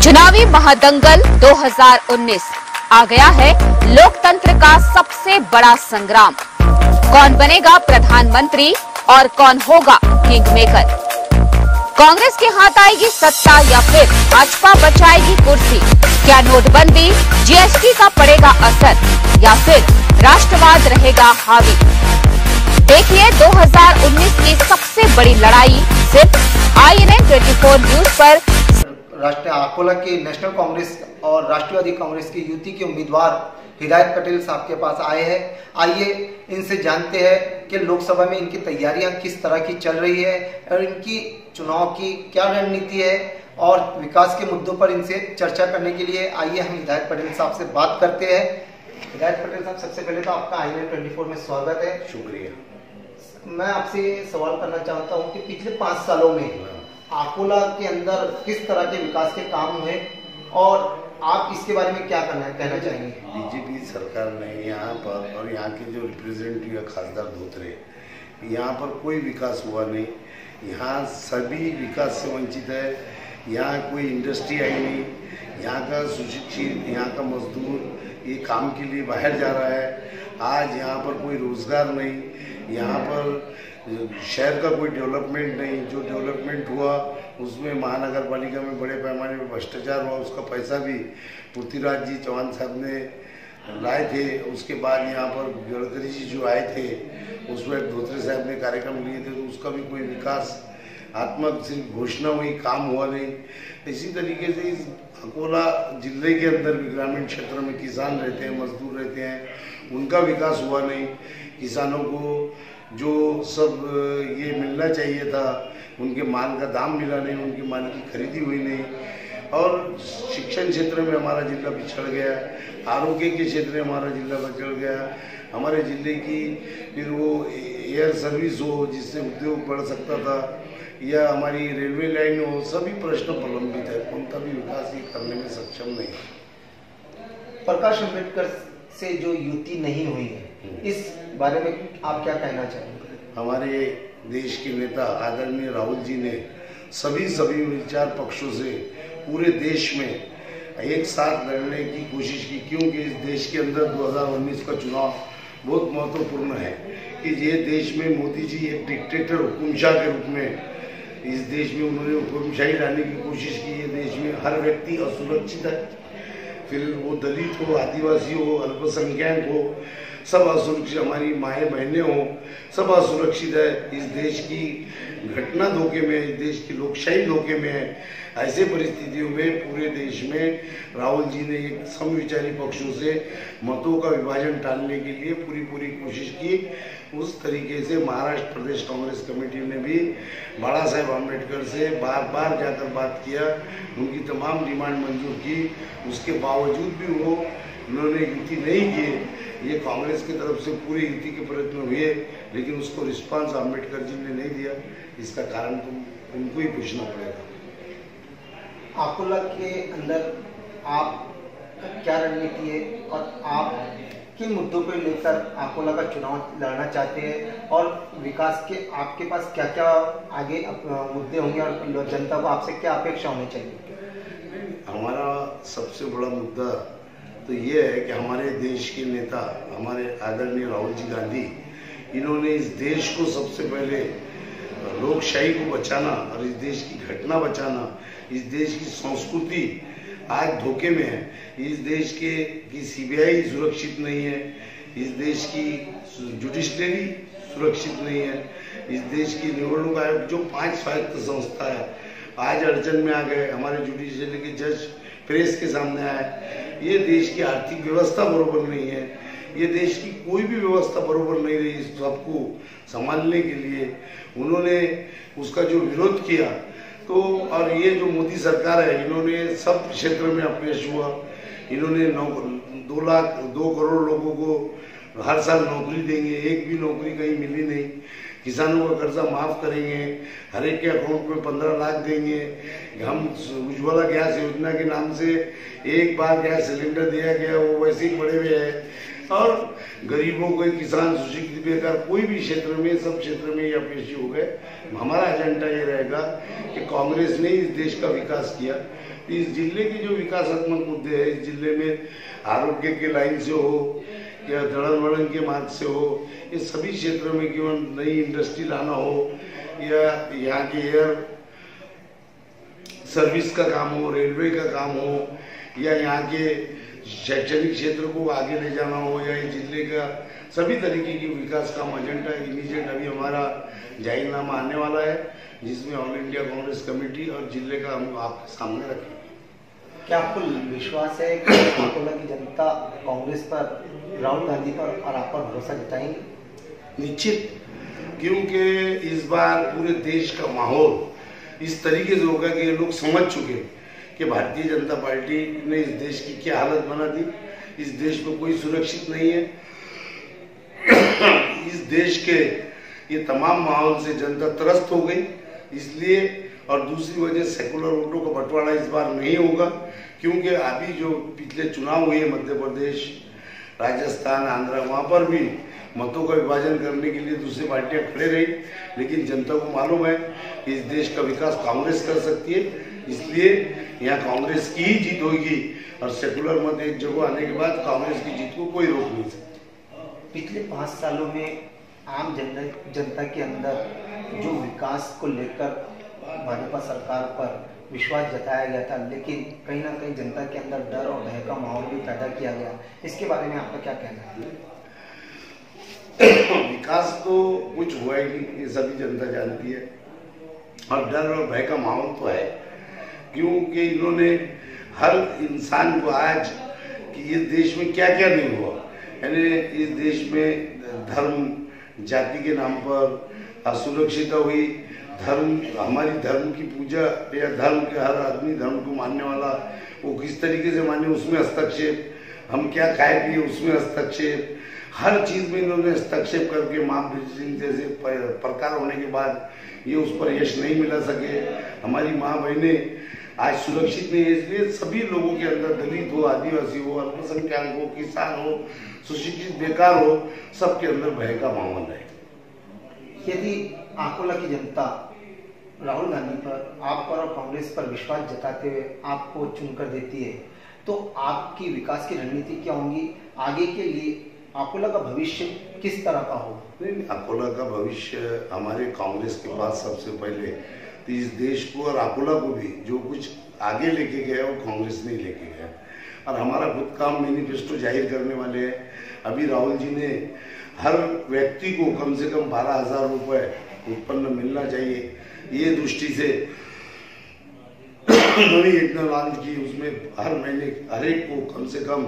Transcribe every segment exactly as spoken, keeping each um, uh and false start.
चुनावी महादंगल दो हज़ार उन्नीस आ गया है लोकतंत्र का सबसे बड़ा संग्राम। कौन बनेगा प्रधानमंत्री और कौन होगा किंग मेकर? कांग्रेस के हाथ आएगी सत्ता या फिर भाजपा बचाएगी कुर्सी? क्या नोटबंदी जीएसटी का पड़ेगा असर या फिर राष्ट्रवाद रहेगा हावी? देखिए दो हज़ार उन्नीस की सबसे बड़ी लड़ाई सिर्फ आई एन एन चौबीस न्यूज पर। राष्ट्रीय अकोला की नेशनल कांग्रेस और राष्ट्रवादी कांग्रेस की युति के उम्मीदवार हिदायत पटेल साहब के पास आए हैं। आइए इनसे जानते हैं कि लोकसभा में इनकी तैयारियां किस तरह की चल रही है और इनकी चुनाव की क्या रणनीति है और विकास के मुद्दों पर इनसे चर्चा करने के लिए आइए हम हिदायत पटेल साहब से बात करते हैं। हिदायत पटेल साहब, सबसे पहले तो आपका आई एन एन चौबीस में स्वागत है। शुक्रिया। मैं आपसे सवाल करना चाहता हूँ कि पिछले पाँच सालों में अकोला के अंदर किस तरह के विकास के काम हुए और आप इसके बारे में क्या करना कहना चाहेंगे? बीजेपी सरकार ने यहाँ पर और यहाँ के जो रिप्रेजेंटेटिव खासदार धोत्रे, यहाँ पर कोई विकास हुआ नहीं। यहाँ सभी विकास से वंचित है। यहाँ कोई इंडस्ट्री आई नहीं। यहाँ का सुशिक्षित, यहाँ का मजदूर ये काम के लिए बाहर जा रहा है। आज यहाँ पर कोई रोजगार नहीं। यहाँ पर शहर का कोई डेवलपमेंट नहीं। जो डेवलपमेंट हुआ उसमें महानगर पालिका में बड़े पैमाने पर भ्रष्टाचार हुआ। उसका पैसा भी पृथ्वीराज जी चौहान साहब ने लाए थे। उसके बाद यहाँ पर गडकरी जी जो आए थे उसमें धोत्रे साहब ने कार्यक्रम लिए थे, तो उसका भी कोई विकास आत्मक सिर्फ घोषणा हुई, काम हुआ नहीं। इसी तरीके से इस अकोला जिले के अंदर भी ग्रामीण क्षेत्र में किसान रहते हैं, मजदूर रहते हैं, उनका विकास हुआ नहीं। किसानों को जो सब ये मिलना चाहिए था, उनके माल का दाम मिला नहीं, उनके माल की खरीदी हुई नहीं। और शिक्षण क्षेत्र में हमारा जिला पिछड़ गया, आरोग्य के क्षेत्र में हमारा जिला पिछड़ गया। हमारे जिले की फिर वो एयर सर्विस हो जिससे उद्योग बढ़ सकता था, या हमारी रेलवे लाइन हो, सभी प्रश्न प्रलंबित है। उनका भी विकास ये करने में सक्षम नहीं। प्रकाश अम्बेडकर से जो युति नहीं हुई है, इस बारे में आप क्या कहना चाहेंगे? हमारे देश के नेता आदरणीय राहुल जी ने सभी सभी विचार पक्षों से पूरे देश में एक साथ लड़ने की कोशिश की, क्योंकि इस देश के अंदर दो हज़ार उन्नीस का चुनाव बहुत महत्वपूर्ण है कि ये देश में मोदी जी एक डिक्टेटर हुकुमशाह के रूप में इस देश में उन्होंने हुकुमशाही लाने की कोशिश की। ये देश में हर व्यक्ति असुरक्षित है, फिर वो दलित हो, आदिवासी हो, अल्पसंख्यक हो, सब असुरक्षित, हमारी माएँ बहनें हो, सब असुरक्षित है। इस देश की घटना धोखे में, इस देश की लोकशाही धोखे में है। ऐसे परिस्थितियों में पूरे देश में राहुल जी ने एक समविचारी पक्षों से मतों का विभाजन टालने के लिए पूरी पूरी कोशिश की। उस तरीके से महाराष्ट्र प्रदेश कांग्रेस कमेटी ने भी बाबा साहेब आम्बेडकर से बार बार जाकर बात किया, उनकी तमाम डिमांड मंजूर की। उसके बावजूद भी वो उन्होंने युति नहीं किए। ये कांग्रेस की तरफ से पूरी युति के प्रयत्न हुए, लेकिन उसको रिस्पांस आम्बेडकर जी ने नहीं दिया। इसका कारण तो उनको ही पूछना पड़ेगा। अकोला के अंदर आप क्या रणनीति है और आप किन मुद्दों पर लेकर अकोला का चुनाव लड़ना चाहते हैं और विकास के आपके पास क्या क्या आगे मुद्दे होंगे और जनता को आपसे क्या अपेक्षा होनी चाहिए? हमारा सबसे बड़ा मुद्दा तो ये है कि हमारे देश के नेता, हमारे आदरणीय राहुल जी गांधी, इन्होंने इस देश को सबसे पहले लोकशाही को बचाना और इस देश की घटना बचाना, इस देश की संस्कृति आज धोखे में है। इस देश के की सीबीआई सुरक्षित नहीं है, इस देश की जुडिशरी सुरक्षित नहीं है, इस देश की निवडणूक आयोग जो पांच स्वायत्त संस्था है आज अड़चन में आ गए। हमारे जुडिशरी के जज प्रेस के सामने आए। ये देश की आर्थिक व्यवस्था बरोबर नहीं है, ये देश की कोई भी व्यवस्था बरोबर नहीं रही। सबको संभालने के लिए उन्होंने उसका जो विरोध किया, तो और ये जो मोदी सरकार है, इन्होंने सब क्षेत्र में अपयश हुआ। इन्होंने नौ दो लाख दो करोड़ लोगों को हर साल नौकरी देंगे, एक भी नौकरी कहीं मिली नहीं। किसानों का कर्जा माफ करेंगे, हर एक के अकाउंट में पंद्रह लाख देंगे। हम उज्ज्वला गैस योजना के नाम से एक बार गैस सिलेंडर दिया गया, वो वैसे ही पड़े हुए हैं। और गरीबों को, किसान, सुशिक्षित, बेकार, कोई भी क्षेत्र में, सब क्षेत्र में ये अपयशी हो गए। हमारा एजेंडा ये रहेगा कि कांग्रेस ने इस देश का विकास किया इस जिले के जो विकासात्मक मुद्दे हैं, इस जिले में आरोग्य के लाइन से हो या दड़न वड़न के मार्ग से हो, ये सभी क्षेत्रों में केवल नई इंडस्ट्री लाना हो या यहाँ के एयर सर्विस का काम हो, रेलवे का काम हो या यहाँ के शैक्षणिक क्षेत्र को आगे ले जाना हो या ये जिले का सभी तरीके की विकास का एजेंडा इमीडिएट अभी हमारा जाहिरनामा आने वाला है, जिसमें ऑल इंडिया कांग्रेस कमेटी और जिले का हम आपके सामने रखेंगे। क्या आपको विश्वास है कि अकोला की जनता कांग्रेस पर, राहुल गांधी पर और आप पर भरोसा जताएंगे? निश्चित, क्योंकि इस बार पूरे देश का माहौल इस तरीके से होगा कि ये लोग समझ चुके कि भारतीय जनता पार्टी ने इस देश की क्या हालत बना दी। इस देश में कोई सुरक्षित नहीं है। इस देश के ये तमाम माहौल से जनता त्रस्त हो गई, इसलिए और दूसरी वजह सेकुलर वोटों का बंटवारा इस बार नहीं होगा, क्योंकि अभी जो पिछले चुनाव हुए मध्य प्रदेश, राजस्थान, आंध्र, वहाँ पर भी मतों का विभाजन करने के लिए दूसरी पार्टियां खड़े रही, लेकिन जनता को मालूम है इस देश का विकास कांग्रेस कर सकती है, इसलिए यहाँ कांग्रेस की ही जीत होगी और सेकुलर मत एक जगह आने के बाद कांग्रेस की जीत को कोई रोक नहीं सकता। पिछले पाँच सालों में आम जनता जनता के अंदर जो विकास को लेकर भाजपा सरकार पर विश्वास जताया गया था, लेकिन कहीं ना कहीं जनता के अंदर डर और भय का माहौल भी पैदा किया गया, इसके बारे में आपका क्या कहना है? विकास तो कुछ हुआ ही नहीं, ये सभी जनता जानती है, और डर और भय का माहौल तो है, क्योंकि इन्होंने हर इंसान को आज कि ये देश में क्या क्या नहीं हुआ, यानी इस देश में धर्म जाति के नाम पर असुरक्षिता हुई, धर्म हमारी धर्म की पूजा या धर्म के हर आदमी धर्म को मानने वाला वो किस तरीके से माने उसमें हस्तक्षेप, हम क्या खाए पिए उसमें हस्तक्षेप, हर चीज में इन्होंने हस्तक्षेप करके मां सिंह जैसे प्रकार होने के बाद ये उस पर यश नहीं मिला सके। हमारी माँ बहनें आज सुरक्षित नहीं है, इसलिए सभी लोगों के अंदर दलित हो, आदिवासी हो, अल्पसंख्यक हो, किसान हो, सुशिक्षित बेकार हो, सबके अंदर भय का माहौल है। यदि अकोला की जनता राहुल गांधी पर, आप पर और कांग्रेस पर विश्वास जताते हुए आपको चुनकर देती है, तो आपकी विकास की रणनीति क्या होंगी? आगे के लिए अकोला का भविष्य किस तरह का हो? अकोला का भविष्य हमारे कांग्रेस के पास सबसे पहले तो इस देश को और अकोला को भी जो कुछ आगे लेके गया वो कांग्रेस नहीं लेके गया, और हमारा खुद का मैनिफेस्टो जाहिर करने वाले हैं। अभी राहुल जी ने हर व्यक्ति को कम से कम बारह हजार रुपए उत्पन्न मिलना चाहिए, ये दृष्टि से उन्होंने योजना लॉन्च की, उसमें हर महीने हर एक को कम से कम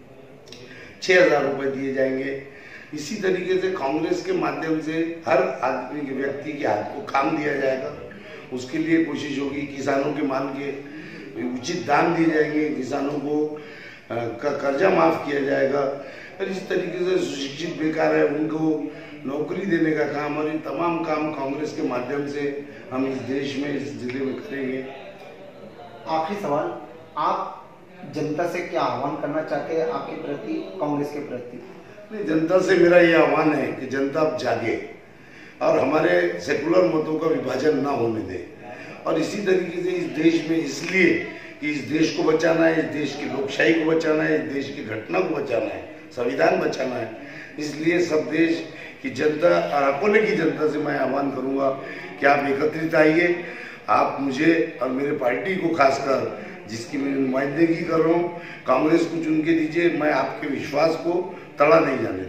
छह हजार रुपए दिए जाएंगे। इसी तरीके से कांग्रेस के माध्यम से हर आदमी के व्यक्ति के हाथ को काम दिया जाएगा, उसके लिए कोशिश होगी। किसानों के माल के उचित दाम दिए जाएंगे, किसानों को कर्जा माफ किया जाएगा, और इस तरीके से सुशिक्षित बेकार है उनको नौकरी देने का काम, और ये तमाम काम कांग्रेस के माध्यम से हम इस देश में, इस जिले में करेंगे। आखिरी सवाल, आप जनता से क्या आह्वान करना चाहते हैं आपके प्रति, कांग्रेस के प्रति? नहीं, जनता से मेरा ये आह्वान है कि जनता अब जागे और हमारे सेकुलर मतों का विभाजन ना होने दे, और इसी तरीके से इस देश में, इसलिए कि इस देश को बचाना है, इस देश की लोकशाही को बचाना है, इस देश की घटना को बचाना है, संविधान बचाना है, इसलिए सब देश की जनता और अकोले की जनता से मैं आह्वान करूंगा कि आप एकत्रित आइए, आप मुझे और मेरे पार्टी को खासकर जिसकी मैं नुमाइंदगी कर रहा हूँ, कांग्रेस को चुन के दीजिए, मैं आपके विश्वास को तड़ा नहीं जाने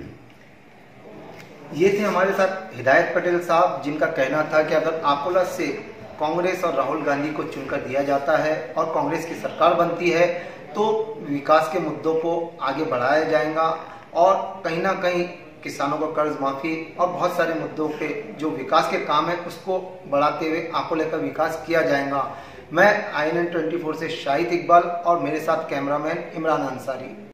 दूँ। ये थे हमारे साथ हिदायत पटेल साहब, जिनका कहना था कि अगर अकोला से कांग्रेस और राहुल गांधी को चुनकर दिया जाता है और कांग्रेस की सरकार बनती है तो विकास के मुद्दों को आगे बढ़ाया जाएगा, और कहीं ना कहीं किसानों को कर्ज माफी और बहुत सारे मुद्दों पे जो विकास के काम है उसको बढ़ाते हुए अकोले का विकास किया जाएगा। मैं I N N twenty four से शाहिद इकबाल और मेरे साथ कैमरामैन इमरान अंसारी।